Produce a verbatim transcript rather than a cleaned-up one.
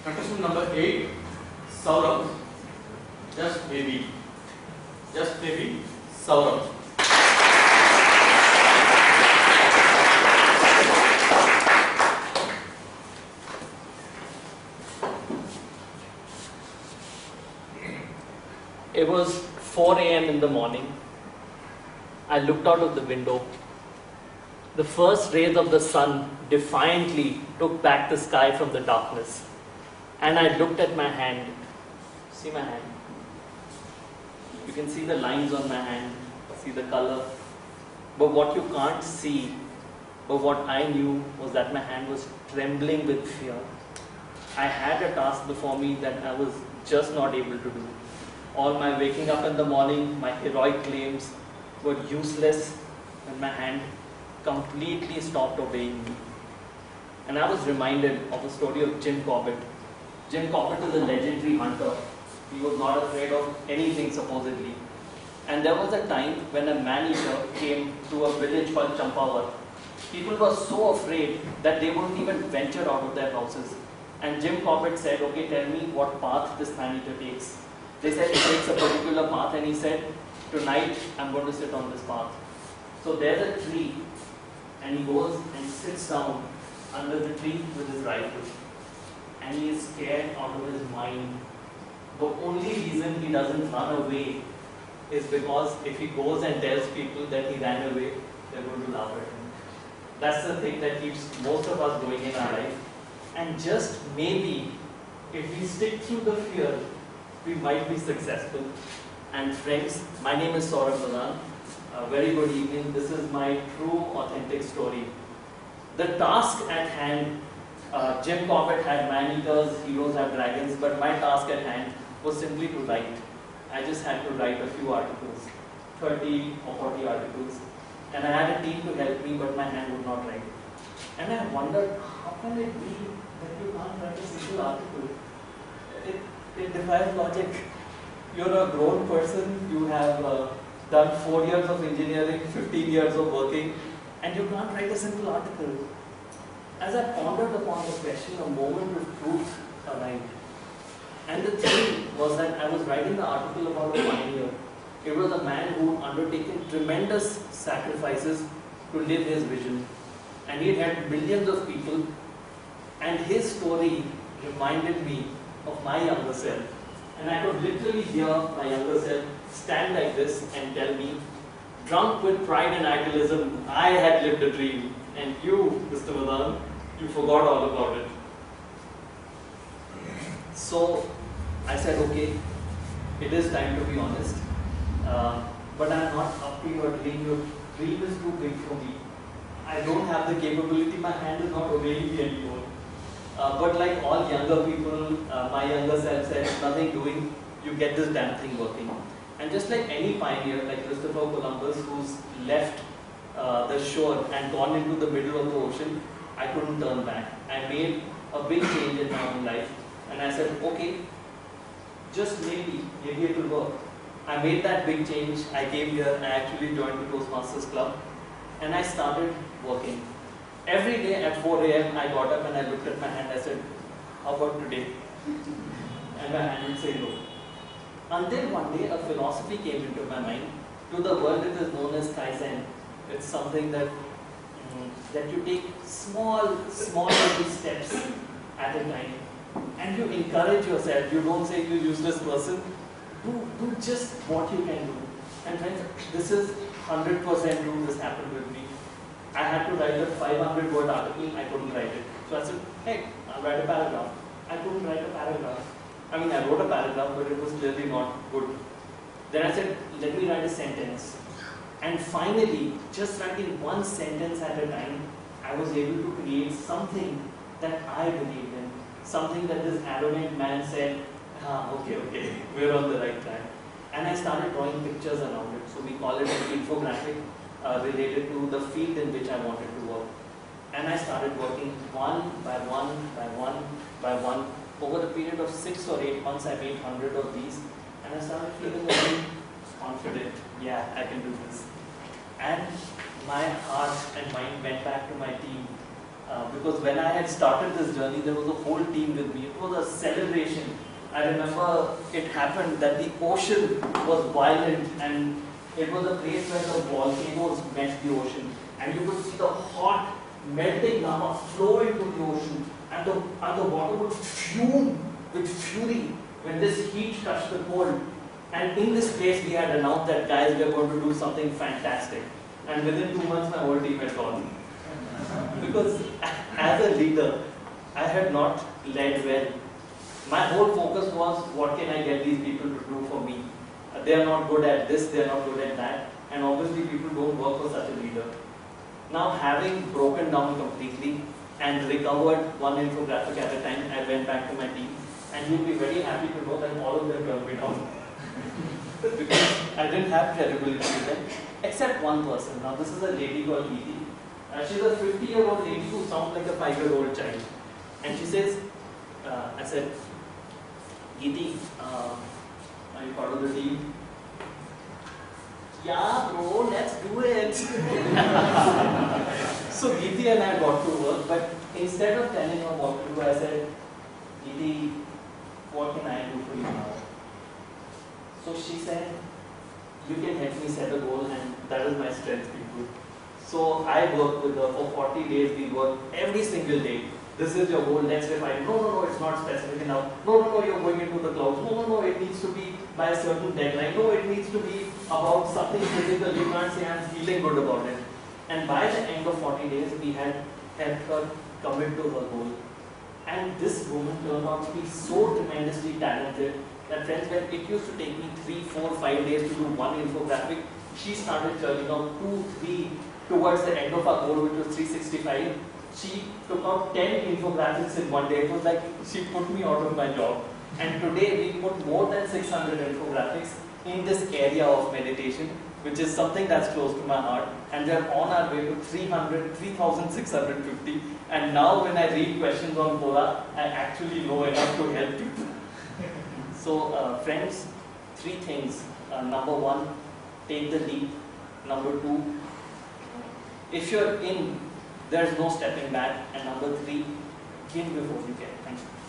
Contestant number eight, Saurabh. Just maybe. Just maybe. Saurabh. It was four A M in the morning. I looked out of the window. The first rays of the sun defiantly took back the sky from the darkness. And I looked at my hand. See my hand? You can see the lines on my hand, see the color. But what you can't see, but what I knew was that my hand was trembling with fear. I had a task before me that I was just not able to do. All my waking up in the morning, my heroic claims were useless when my hand completely stopped obeying me. And I was reminded of a story of Jim Corbett. Jim Corbett is a legendary hunter. He was not afraid of anything supposedly. And there was a time when a man-eater came to a village called Champawat. People were so afraid that they wouldn't even venture out of their houses. And Jim Corbett said, okay, tell me what path this man-eater takes. They said he takes a particular path, and he said, tonight I'm going to sit on this path. So there's a tree, and he goes and sits down under the tree with his rifle. And he is scared out of his mind. The only reason he doesn't run away is because if he goes and tells people that he ran away, they're going to laugh at him. That's the thing that keeps most of us going in our life. And just maybe, if we stick through the fear, we might be successful. And friends, my name is Saurabh Badan. Uh, very good evening. This is my true, authentic story. The task at hand, uh, Jim Corbett had man-eaters, heroes have dragons, but my task at hand was simply to write. I just had to write a few articles, thirty or forty articles. And I had a team to help me, but my hand would not write. And I wondered, how can it be that you can't write a single article? It, it defies logic. You're a grown person, you have uh, done four years of engineering, fifteen years of working, and you can't write a single article. As I pondered upon the question, a moment of truth arrived. And the thing was that I was writing the article about a pioneer. It was a man who had undertaken tremendous sacrifices to live his vision. And he had helped millions of people. And his story reminded me of my younger self. And I could literally hear my younger self stand like this and tell me, drunk with pride and idealism, I had lived a dream. And you, Mister Badan, you forgot all about it. So I said, okay, it is time to be honest. Uh, but I'm not up to your dream. Your dream is too big for me. I don't have the capability. My hand is not obeying me anymore. Uh, but like all younger people, uh, my younger self said, nothing doing, you get this damn thing working. And just like any pioneer, like Christopher Columbus, who's left uh, the shore and gone into the middle of the ocean, I couldn't turn back. I made a big change in my own life. And I said, okay, just maybe, maybe it will work. I made that big change. I came here, I actually joined the Toastmasters Club, and I started working. Every day at four A M I got up and I looked at my hand. I said, how about today? And my hand would say no. Until one day a philosophy came into my mind. To the world it is known as Kaizen. It's something that, um, that you take small, small little steps at a time. And you encourage yourself. You don't say you're a useless person. Do, do just what you can do. And friends, this is one hundred percent true. This happened with me. I had to write a five hundred word article, I couldn't write it. So I said, hey, I'll write a paragraph. I couldn't write a paragraph. I mean, I wrote a paragraph, but it was clearly not good. Then I said, let me write a sentence. And finally, just writing one sentence at a time, I was able to create something that I believed in. Something that this arrogant man said, ah, okay, okay, we're on the right track. And I started drawing pictures around it. So we call it an infographic. Uh, related to the field in which I wanted to work. And I started working one by one by one by one. Over the period of six or eight months, I made one hundred of these. And I started feeling very confident. Yeah, I can do this. And my heart and mind went back to my team. Uh, because when I had started this journey, there was a whole team with me. It was a celebration. I remember it happened that the ocean was violent, and it was a place where the volcanoes met the ocean, and you could see the hot melting lava flow into the ocean, and the, and the water would fume with fury when this heat touched the cold. And in this place we had announced that, guys, we are going to do something fantastic. And within two months my whole team had gone. Because as a leader, I had not led well. My whole focus was, what can I get these people to do for me? They are not good at this, they are not good at that. And obviously people don't work for such a leader. Now, having broken down completely and recovered one infographic at a time, I went back to my team. And you'll be very happy to know that all of them turned me down. Because I didn't have credibility with them, except one person. Now, this is a lady called Geeti. Uh, she's a fifty-year-old lady who sounds like a five-year-old child. And she says, uh, I said, Geeti, uh, are you part of the team? Yeah, bro, let's do it. So Geeti and I got to work, but instead of telling her what to do, I said, Geeti, what can I do for you now? So she said, you can help me set a goal, and that is my strength, people. So I worked with her for forty days. We worked every single day. This is your goal, let's define. No, no, no, it's not specific enough. No, no, no, you're going into the clouds. No, no, no, it needs to be by a certain deadline. No, it needs to be about something physical. You can't say I'm feeling good about it. And by the end of forty days, we had helped her commit to her goal. And this woman turned out to be so tremendously talented that, friends, when it used to take me three, four, five days to do one infographic, she started churning out two, three towards the end of our goal, which was three sixty-five. She took out ten infographics in one day. It was like she put me out of my job. And today we put more than six hundred infographics in this area of meditation, which is something that's close to my heart. And we are on our way to three hundred, three thousand six hundred fifty. And now when I read questions on Quora, I actually know enough to help people. So uh, friends, three things. Uh, number one, take the leap. Number two, if you're in, there's no stepping back. And number three, give before you get. Thank you.